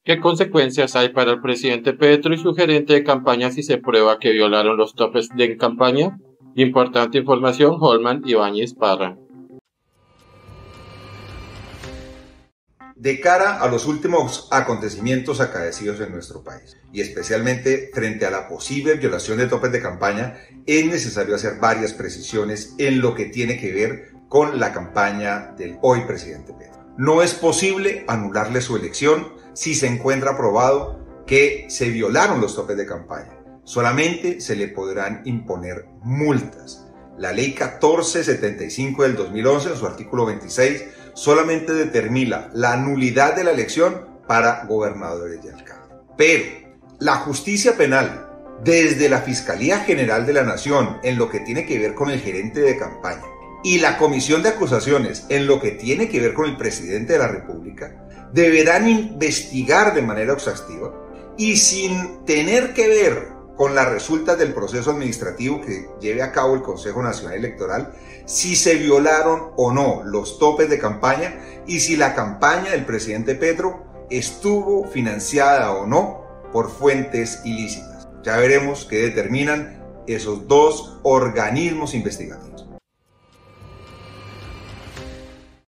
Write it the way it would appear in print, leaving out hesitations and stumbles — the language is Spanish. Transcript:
¿Qué consecuencias hay para el presidente Petro y su gerente de campaña si se prueba que violaron los topes de campaña? Importante información, Holman Ibáñez Parra. De cara a los últimos acontecimientos acaecidos en nuestro país, y especialmente frente a la posible violación de topes de campaña, es necesario hacer varias precisiones en lo que tiene que ver con la campaña del hoy presidente Petro. No es posible anularle su elección si se encuentra probado que se violaron los topes de campaña. Solamente se le podrán imponer multas. La ley 1475 del 2011, en su artículo 26, solamente determina la nulidad de la elección para gobernadores y alcaldes. Pero la justicia penal, desde la Fiscalía General de la Nación, en lo que tiene que ver con el gerente de campaña, y la Comisión de Acusaciones, en lo que tiene que ver con el presidente de la República, deberán investigar de manera exhaustiva y sin tener que ver con las resultas del proceso administrativo que lleve a cabo el Consejo Nacional Electoral, si se violaron o no los topes de campaña y si la campaña del presidente Petro estuvo financiada o no por fuentes ilícitas. Ya veremos qué determinan esos dos organismos investigativos.